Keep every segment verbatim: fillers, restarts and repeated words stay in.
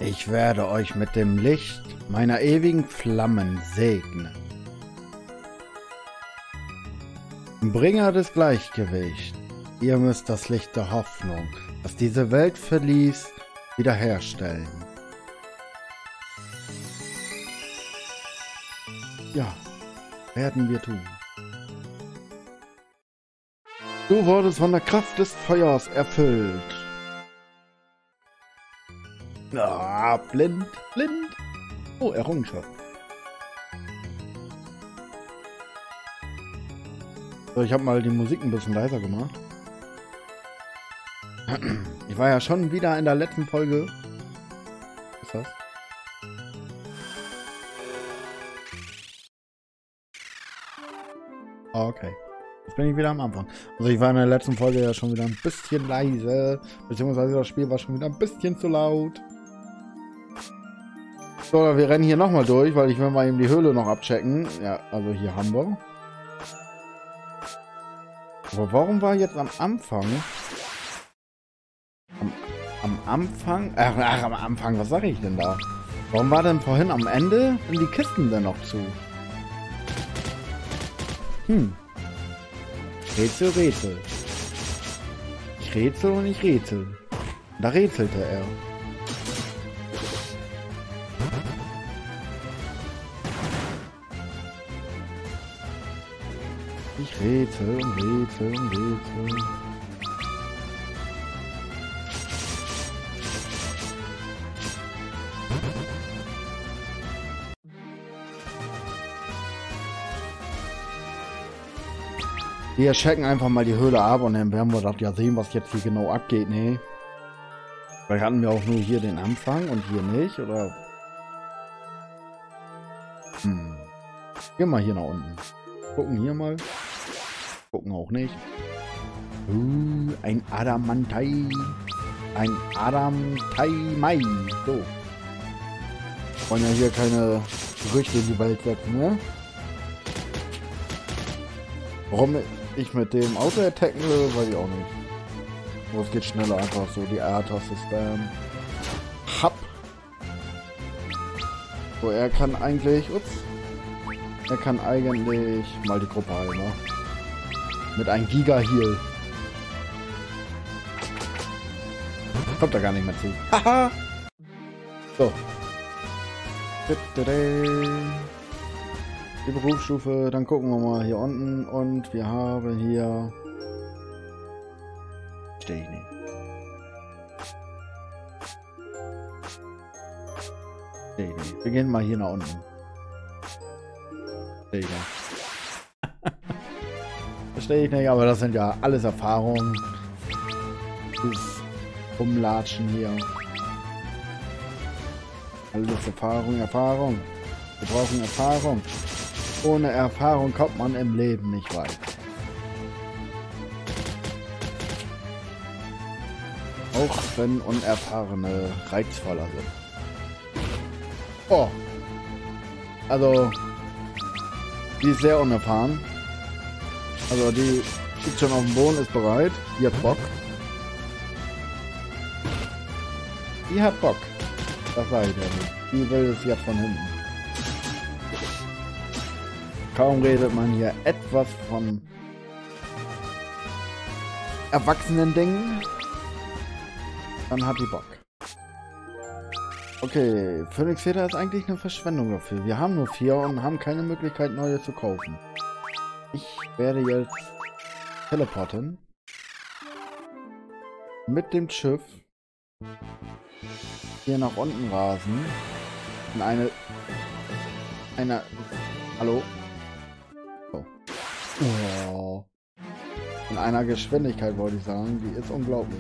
Ich werde euch mit dem Licht meiner ewigen Flammen segnen. Bringer des Gleichgewichts, ihr müsst das Licht der Hoffnung, das diese Welt verließ, wiederherstellen. Ja, werden wir tun. Du wurdest von der Kraft des Feuers erfüllt. Ah, blind, blind. Oh, Errungenschaft. So, ich habe mal die Musik ein bisschen leiser gemacht. Ich war ja schon wieder in der letzten Folge. Was ist das? Okay. Jetzt bin ich wieder am Anfang. Also ich war in der letzten Folge ja schon wieder ein bisschen leise. Beziehungsweise das Spiel war schon wieder ein bisschen zu laut. So, wir rennen hier nochmal durch, weil ich will mal eben die Höhle noch abchecken. Ja, also hier haben wir. Aber warum war jetzt am Anfang... Am, am Anfang... Ach, ach, am Anfang, was sage ich denn da? Warum war denn vorhin am Ende denn die Kisten denn noch zu? Hm. Rätsel, Rätsel. Ich rätsel und ich rätsel. Da rätselte er. Ich rätsel und rätsel und rätsel. Wir checken einfach mal die Höhle ab und dann werden wir das ja sehen, was jetzt hier genau abgeht, ne? Vielleicht hatten wir auch nur hier den Anfang und hier nicht, oder? Hm. Gehen wir hier nach unten. Gucken hier mal. Gucken auch nicht. Uh, ein Adamantei. Ein Adamantei-Mai. So. Wir wollen ja hier keine Gerüchte in die Welt setzen, ne? Warum ich mit dem Auto attacken will, weiß ich auch nicht. Aber es geht schneller einfach so. Die R-Taste spam. Hab. So, er kann eigentlich... Ups. Er kann eigentlich mal die Gruppe heilen, ne? Mit einem Giga-Heal. Kommt da gar nicht mehr zu. Haha! So. Die Berufsstufe, dann gucken wir mal hier unten und wir haben hier... Stehe ich nicht. Stehe ich nicht. Wir gehen mal hier nach unten. Stehe ich nicht. Verstehe ich nicht, aber das sind ja alles Erfahrungen. Dieses Rumlatschen hier. Alles Erfahrung, Erfahrung. Wir brauchen Erfahrung. Ohne Erfahrung kommt man im Leben nicht weit. Auch wenn Unerfahrene reizvoller sind. Oh. Also, die ist sehr unerfahren. Also die liegt schon auf dem Boden, ist bereit. Die hat Bock. Die hat Bock. Das sage ich ja nicht. Die will es jetzt von hinten. Kaum redet man hier etwas von erwachsenen Dingen, dann hat die Bock. Okay, Phoenix Feder ist eigentlich eine Verschwendung dafür. Wir haben nur vier und haben keine Möglichkeit, neue zu kaufen. Ich werde jetzt teleporten. Mit dem Schiff hier nach unten rasen. In eine... Eine... Hallo? Oh. Oh. In einer Geschwindigkeit wollte ich sagen. Die ist unglaublich.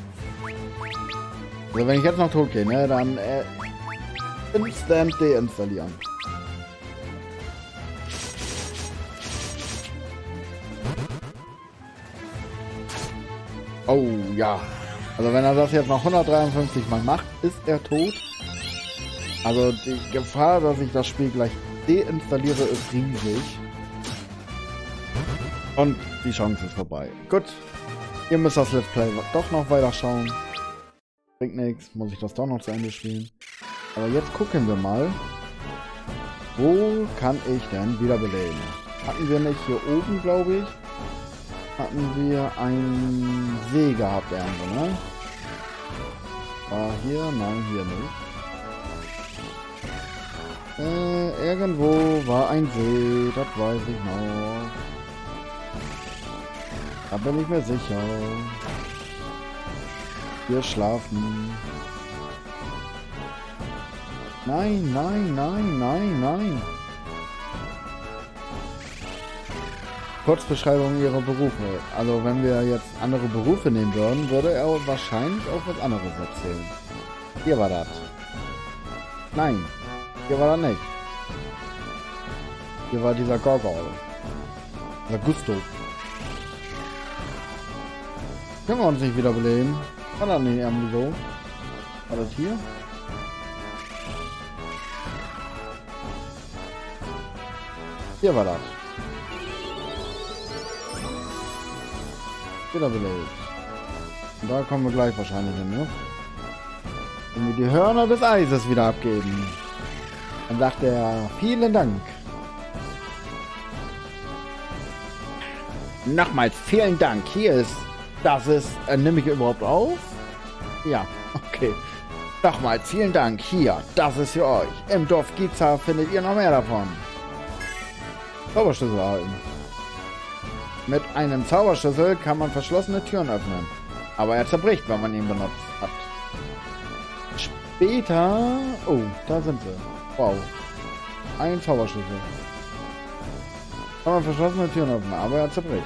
Also wenn ich jetzt noch tot gehe, ne, dann äh, instant deinstallieren. Oh ja. Also wenn er das jetzt noch hundertdreiundfünfzig Mal macht, ist er tot. Also die Gefahr, dass ich das Spiel gleich deinstalliere, ist riesig. Und die Chance ist vorbei. Gut. Ihr müsst das Let's Play doch noch weiter schauen. Bringt nichts, muss ich das doch noch zu Ende spielen. Aber jetzt gucken wir mal, wo kann ich denn wiederbeleben? Hatten wir nicht hier oben, glaube ich, hatten wir einen See gehabt irgendwo, ne? War hier? Nein, hier nicht. Äh, irgendwo war ein See, das weiß ich noch. Da bin ich mir sicher. Wir schlafen. Nein, nein, nein, nein, nein. Kurzbeschreibung ihrer Berufe. Also wenn wir jetzt andere Berufe nehmen würden, würde er wahrscheinlich auch was anderes erzählen. Hier war das. Nein, hier war das nicht. Hier war dieser Gorgol. Dieser Gusto. Können wir uns nicht wiederbeleben? War das nicht irgendwie so? War das hier? Hier war das. Wiederbelebt. Und da kommen wir gleich wahrscheinlich hin, ne? Wenn wir die Hörner des Eises wieder abgeben. Dann sagt er, vielen Dank. Nochmals vielen Dank. Hier ist, das ist, äh, nehme ich überhaupt auf? Ja, okay. Nochmals vielen Dank. Hier, das ist für euch. Im Dorf Giza findet ihr noch mehr davon. Zauberschlüssel erhalten. Mit einem Zauberschlüssel kann man verschlossene Türen öffnen. Aber er zerbricht, wenn man ihn benutzt hat. Später... Oh, da sind sie. Wow. Ein Zauberschlüssel. Kann man verschlossene Türen öffnen, aber er zerbricht.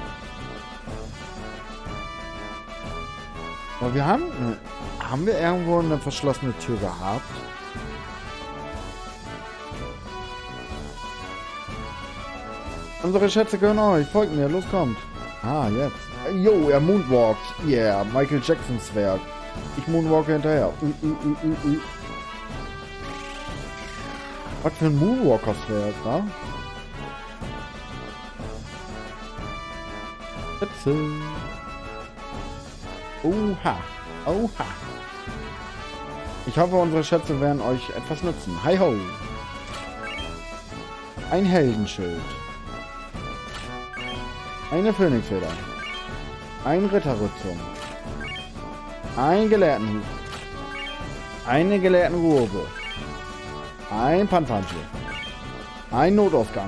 Aber wir haben... Haben wir irgendwo eine verschlossene Tür gehabt? Unsere Schätze gehören euch. Folgt mir. Los, kommt. Ah, jetzt. Jo, er moonwalkt. Yeah, Michael Jacksons Werk. Ich moonwalke hinterher. Uh, uh, uh, uh, uh. Was für ein Moonwalkers-Werk, wa? Schätze. Oha. Oha. Ich hoffe, unsere Schätze werden euch etwas nützen. Hi ho. Ein Heldenschild. Eine Phönixfeder. Ein Ritterrüstung. Ein Gelehrtenhut. Eine Gelehrtenrobe. Ein Panzerhandschuh. Ein Notausgang.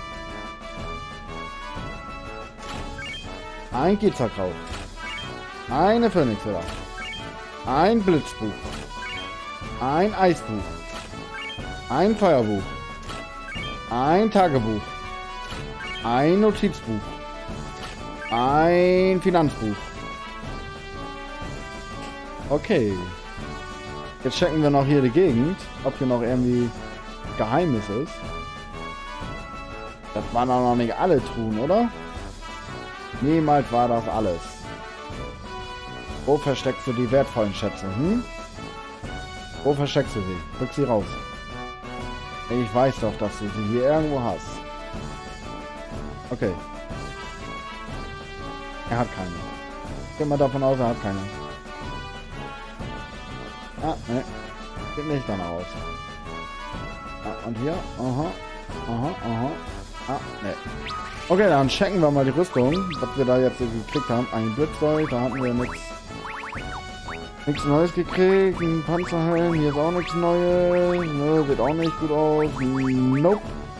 Ein Gizerkraut. Eine Phönixfeder. Ein Blitzbuch. Ein Eisbuch. Ein Feuerbuch. Ein Tagebuch. Ein Notizbuch. Ein Finanzbuch. Okay. Jetzt checken wir noch hier die Gegend, ob hier noch irgendwie Geheimnis ist. Das waren auch noch nicht alle Truhen, oder? Niemals war das alles. Wo versteckst du die wertvollen Schätze, hm? Wo versteckst du sie? Rück sie raus. Ich weiß doch, dass du sie hier irgendwo hast. Okay. Er hat keine. Ich gehe mal davon aus, er hat keine. Ah, ne. Geht nicht danach aus. Ah, und hier? Aha. Aha, aha. Ah, ne. Okay, dann checken wir mal die Rüstung, was wir da jetzt gekriegt haben. Ein Blitzboy, da hatten wir nichts. Nichts Neues gekriegt. Ein Panzerhelm, hier ist auch nichts Neues. Ne, sieht auch nicht gut aus. Nope.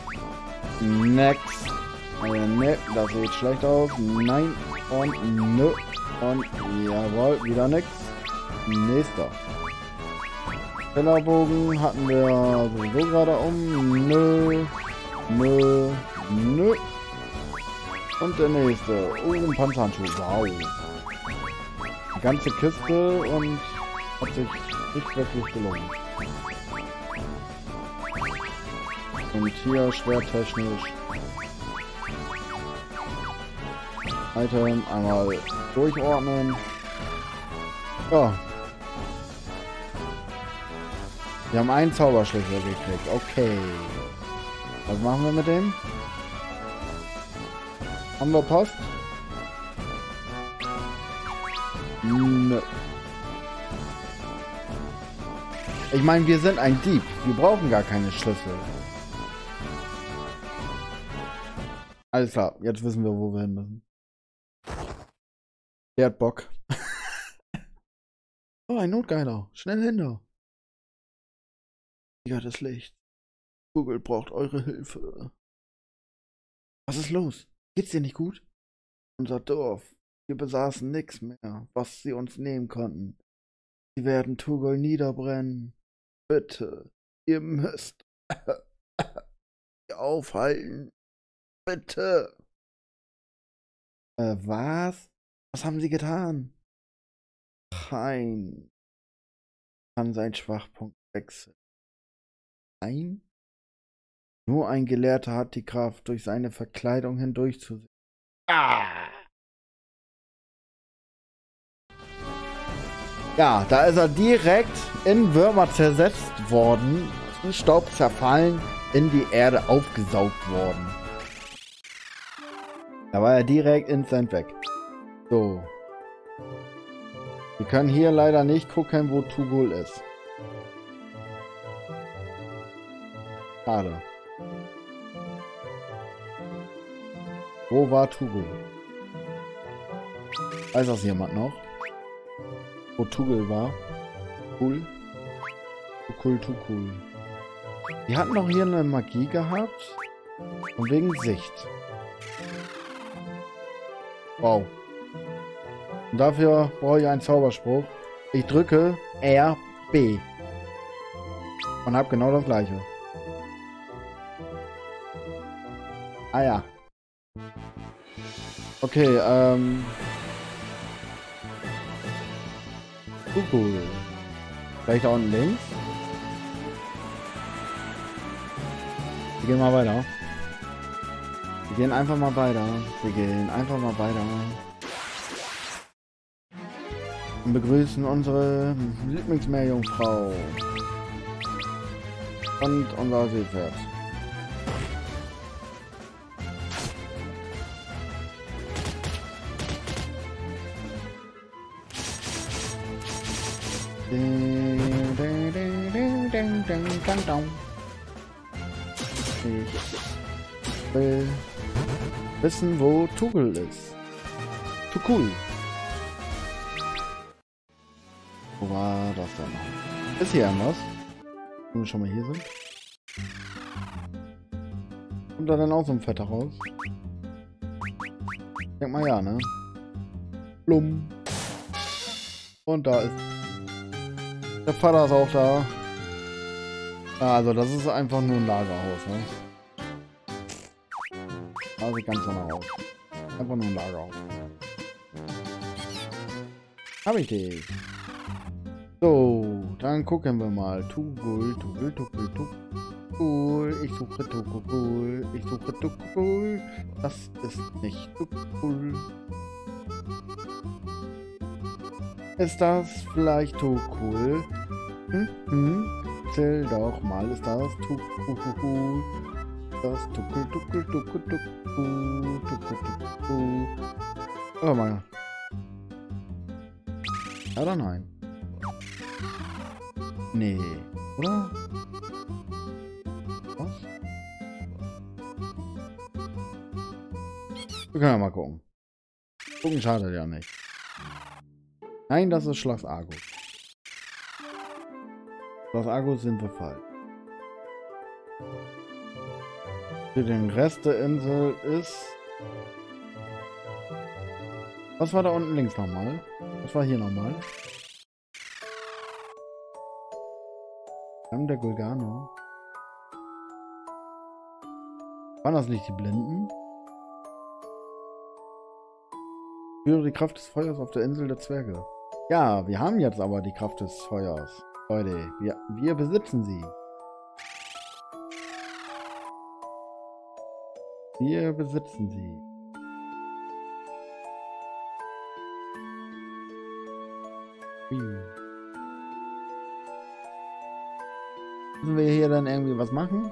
Next. Äh, ne, das sieht schlecht aus. Nein. Und nö. Und jawohl, wieder nix. Nächster. Kellerbogen hatten wir sowieso gerade um. Nö. Nö. Nö. Und der nächste. Oh, ein Panzerhandschuh. Wow. Die ganze Kiste und hat sich nicht wirklich gelohnt. Und hier schwertechnisch. Item einmal durchordnen. Ja. Wir haben einen Zauberschlüssel gekriegt. Okay. Was machen wir mit dem? Haben wir Post? Nö. Ich meine, wir sind ein Dieb. Wir brauchen gar keine Schlüssel. Alles klar, jetzt wissen wir, wo wir hin müssen. Der hat Bock. Oh, ein Notgeiler. Schnell hinter. Ja, das Licht. Google braucht eure Hilfe. Was ist los? Geht's dir nicht gut? Unser Dorf. Wir besaßen nichts mehr, was sie uns nehmen konnten. Sie werden Tugol niederbrennen. Bitte, ihr müsst aufhalten. Bitte. Äh, was? Was haben sie getan? Kein kann sein Schwachpunkt wechseln. Nein? Nur ein Gelehrter hat die Kraft, durch seine Verkleidung hindurchzusehen. Ah! Ja, da ist er direkt in Würmer zersetzt worden, in Staub zerfallen, in die Erde aufgesaugt worden. Da war er direkt instant weg. So. Wir können hier leider nicht gucken, wo Tugol ist. Schade. Wo war Tugol? Weiß das jemand noch? Wo Tugol war? Cool. Cool, cool, cool. Die hatten doch hier eine Magie gehabt. Und wegen Sicht. Wow. Und dafür brauche ich einen Zauberspruch. Ich drücke R B. Und habe genau das gleiche. Ah ja. Okay, ähm... Cool. Vielleicht da unten links? Wir gehen mal weiter. Wir gehen einfach mal weiter. Wir gehen einfach mal weiter. Und begrüßen unsere Lieblingsmeerjungfrau. Und unser Seepferd. Ich will wissen, wo Tugol ist. Tugol. Wo war das denn? Ist hier irgendwas? Wenn wir schon mal hier sind. Kommt da dann auch so ein Fetter raus? Denk mal ja, ne? Blum. Und da ist... Der Vater ist auch da. Also das ist einfach nur ein Lagerhaus, ne? Da sieht ganz normal aus. Einfach nur ein Lagerhaus. Hab ich dich. So, dann gucken wir mal. Tugol, Tugol, Tugol, Tugol. Ich suche Tugol. Ich suche Tugol. Das ist nicht Tugol. Ist das vielleicht Tugol? Hm, hm. Zähl doch mal, ist das Tugol? Das Tugol, Tugol, Tugol, Tugol, Tugol, Tugol. Oh mal. Ja oder nein? Nee, oder? Was? Wir können ja mal gucken. Gucken schadet ja nicht. Nein, das ist Schloss Argus. Schloss Argus sind wir falsch. Für den Rest der Insel ist... Was war da unten links nochmal? Was war hier nochmal? Stamm der Golganer. Waren das nicht die Blinden? Spüre die Kraft des Feuers auf der Insel der Zwerge. Ja, wir haben jetzt aber die Kraft des Feuers. Leute, wir, wir besitzen sie. Wir besitzen sie. Hm. Müssen wir hier dann irgendwie was machen?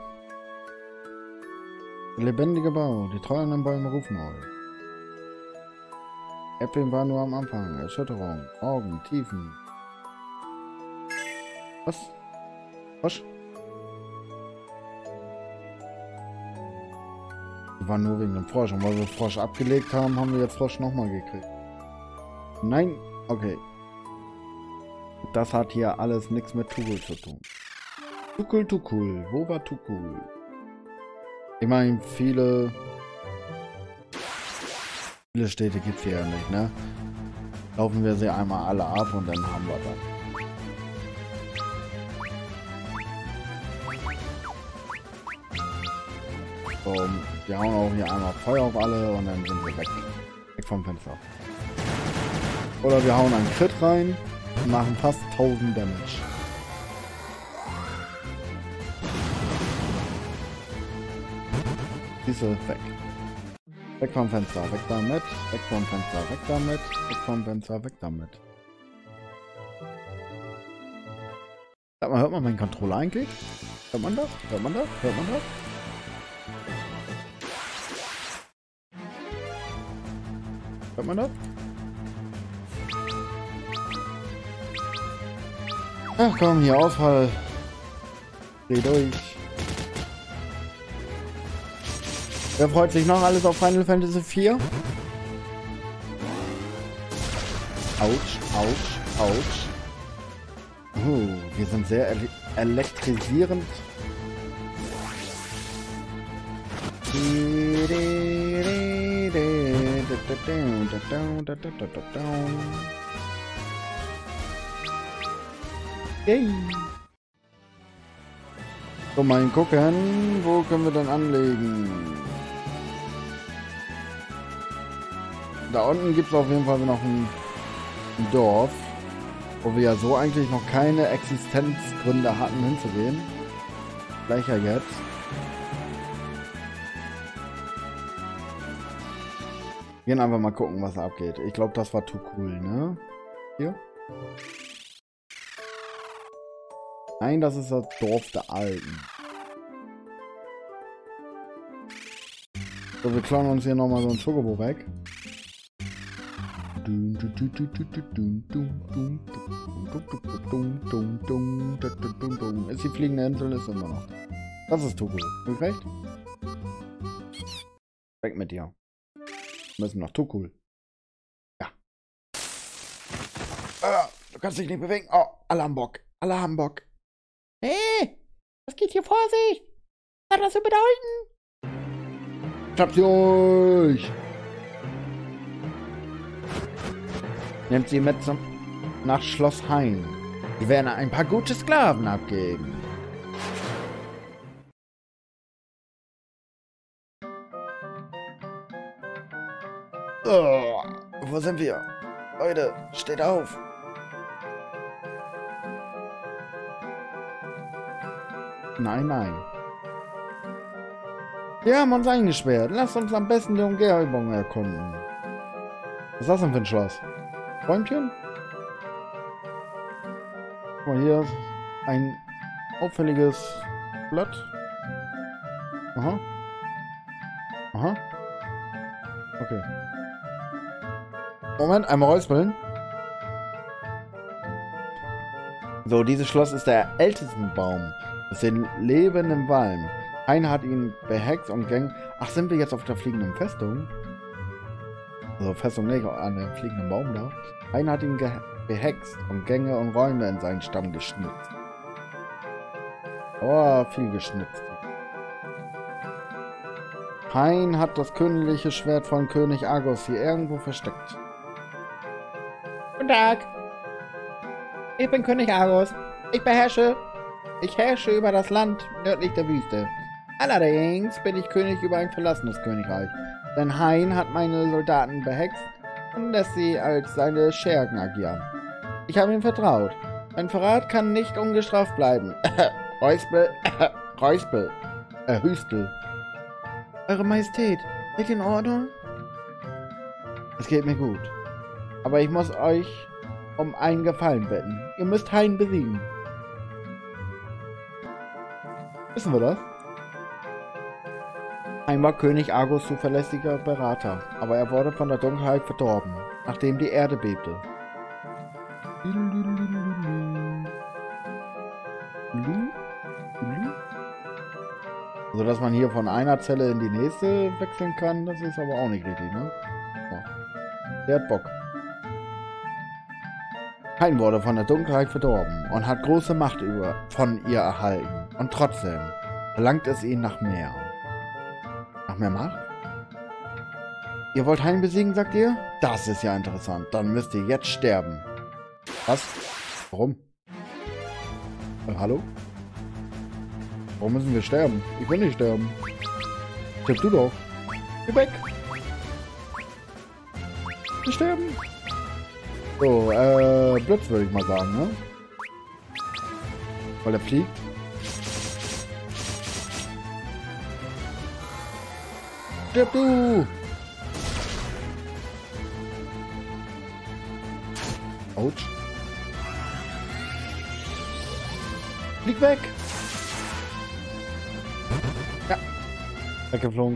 Der lebendige Bau, die treuenden Bäume rufen euch. Äpfel war nur am Anfang. Erschütterung, Augen, Tiefen. Was? Frosch? Die waren nur wegen dem Frosch. Und weil wir Frosch abgelegt haben, haben wir jetzt Frosch nochmal gekriegt. Nein? Okay. Das hat hier alles nichts mit Tukul zu tun. Tukul, Tukul. Wo war Tukul? Ich meine, viele... Viele Städte gibt es hier ja nicht, ne? Laufen wir sie einmal alle ab und dann haben wir das. So, wir hauen auch hier einmal Feuer auf alle und dann sind wir weg. Weg vom Fenster. Oder wir hauen einen Crit rein und machen fast tausend Damage. Diese weg. Weg vom Fenster, weg damit, weg vom Fenster, weg damit, weg vom Fenster, weg damit. Sag mal, hört man meinen Controller eigentlich? Hört man das? Hört man das? Hört man das? Hört man das? Ach komm, hier Ausfall. Dreh durch. Wer freut sich noch alles auf Final Fantasy vier? Autsch, autsch, autsch. Uh, wir sind sehr ele elektrisierend. Yay. So, mal gucken, wo können wir denn anlegen? Da unten gibt es auf jeden Fall noch ein, ein Dorf, wo wir ja so eigentlich noch keine Existenzgründe hatten hinzugehen. Gleich ja jetzt. Gehen einfach mal gucken, was da abgeht. Ich glaube, das war Tukul, ne? Hier? Nein, das ist das Dorf der Alten. So, wir klauen uns hier nochmal so ein Chocobo weg. Ist die fliegende Insel, ist immer noch. Das ist Tukul. Bin ich recht? Weg mit dir. Wir müssen nach Tukul. Ja. Ah, du kannst dich nicht bewegen. Oh, alle haben Bock. Alle haben Bock. Hey, was geht hier vor sich? Was hat das zu bedeuten? Schnappt sie euch! Nehmt sie mit zum nach Schloss Hain. Die werden ein paar gute Sklaven abgeben. Oh, wo sind wir? Leute, steht auf! Nein, nein. Wir haben uns eingesperrt. Lasst uns am besten die Umgebung erkunden. Was ist das denn für ein Schloss? Bäumchen? Guck mal, hier ist ein auffälliges Blatt. Aha. Aha. Okay. Moment, einmal räuspeln. So, dieses Schloss ist der älteste Baum aus den lebenden Wallen. Hain hat ihn behext und Gänge... Ach, sind wir jetzt auf der fliegenden Festung? Also Festung nicht, an dem fliegenden Baum da. Hain hat ihn behext und Gänge und Räume in seinen Stamm geschnitzt. Oh, viel geschnitzt. Hain hat das königliche Schwert von König Argos hier irgendwo versteckt. Guten Tag. Ich bin König Argos. Ich beherrsche... Ich herrsche über das Land nördlich der Wüste. Allerdings bin ich König über ein verlassenes Königreich. Denn Hain hat meine Soldaten behext und lässt sie als seine Schergen agieren. Ich habe ihm vertraut. Mein Verrat kann nicht ungestraft bleiben. Räuspel, Räuspel, äh, Hüstel. Eure Majestät, seid ihr in Ordnung? Es geht mir gut. Aber ich muss euch um einen Gefallen bitten. Ihr müsst Hain besiegen. Wissen wir das? Hain war König Argos zuverlässiger Berater, aber er wurde von der Dunkelheit verdorben, nachdem die Erde bebte. Also, dass man hier von einer Zelle in die nächste wechseln kann, das ist aber auch nicht richtig, ne? So. Der hat Bock. Kain wurde von der Dunkelheit verdorben und hat große Macht über von ihr erhalten. Und trotzdem verlangt es ihn nach mehr. Nach mehr Macht? Ihr wollt Hein besiegen, sagt ihr? Das ist ja interessant. Dann müsst ihr jetzt sterben. Was? Warum? Äh, hallo? Warum müssen wir sterben? Ich will nicht sterben. Stirb du doch. Geh weg. Wir sterben. So, äh, Blitz würde ich mal sagen, ne? Weil er fliegt. Stirb du! Autsch. Flieg weg! Ja. Weggeflogen.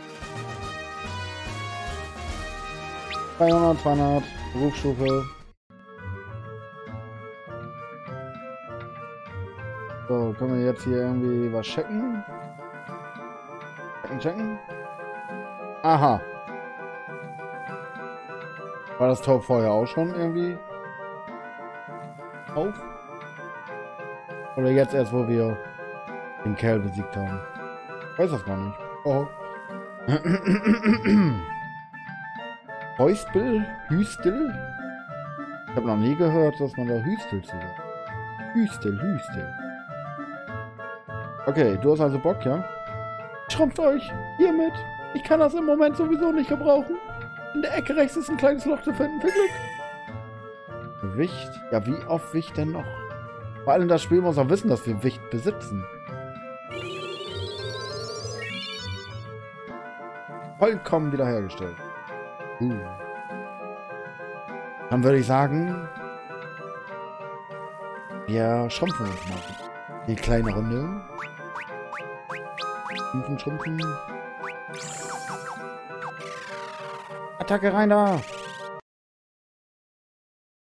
zweihundert, zweihundert. Berufsstufe. So, können wir jetzt hier irgendwie was checken? Checken, checken. Aha. War das Tor vorher auch schon irgendwie auf? Oder jetzt erst, wo wir den Kerl besiegt haben? Ich weiß das gar nicht. Oh. Heustel? Hüstel? Ich habe noch nie gehört, dass man da Hüstel zu sagt. Hüstel, Hüstel. Okay, du hast also Bock, ja? Schrumpft euch! Hiermit! Ich kann das im Moment sowieso nicht gebrauchen. In der Ecke rechts ist ein kleines Loch zu finden. Viel Glück! Wicht? Ja, wie oft Wicht denn noch? Vor allem das Spiel muss auch wissen, dass wir Wicht besitzen. Vollkommen wiederhergestellt. Uh. Dann würde ich sagen, wir schrumpfen uns mal. Die kleine Runde. Schrumpfen, schrumpfen. Attacke rein da!